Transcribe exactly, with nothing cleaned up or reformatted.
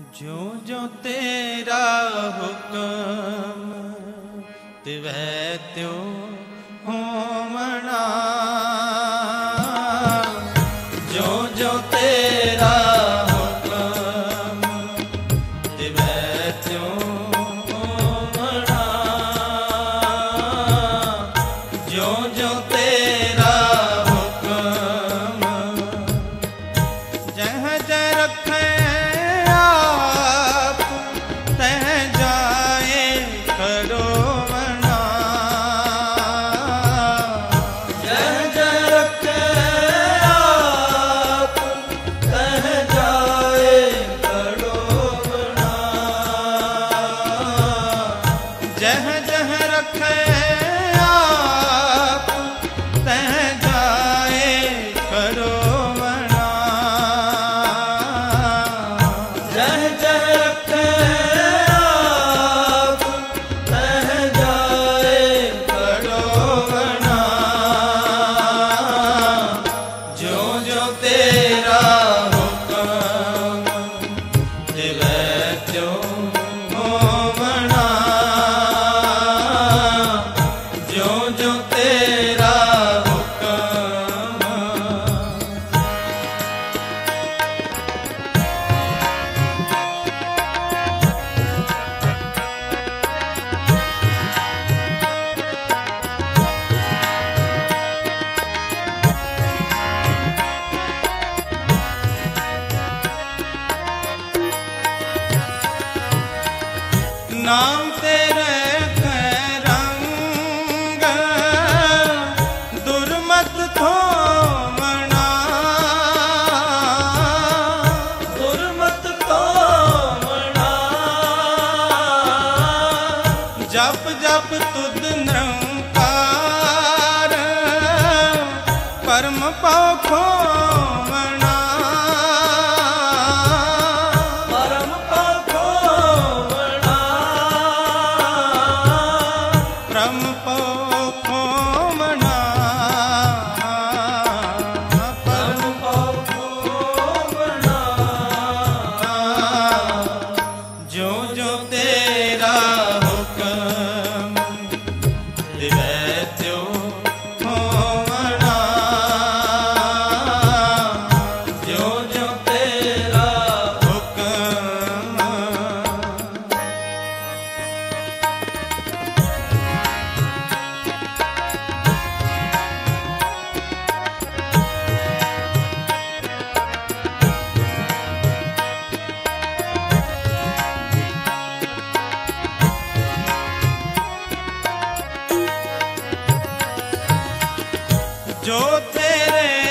जो जो तेरा हुक्म तिवै त्यो होवना। जो जो तेरा हुक्म तिवै त्यो होवना। जो जो तेरा हुक्म जह जह रखे जह जह रखे आप तह जाए करो मना। जह जह रखे आप तह जाए करो मना। जो जो तेरा हुक्म तिवै त्यो होवना। जो जो तेरा हुक्म नाम तेरे जप जप तुद निरंकार परम पाखो मना। परम पाखो मना। परम पाखो मना। परम पाखो मना। जो जो तेरा तिवै त्यो होवना। जो जो तेरा हुक्म जो तेरे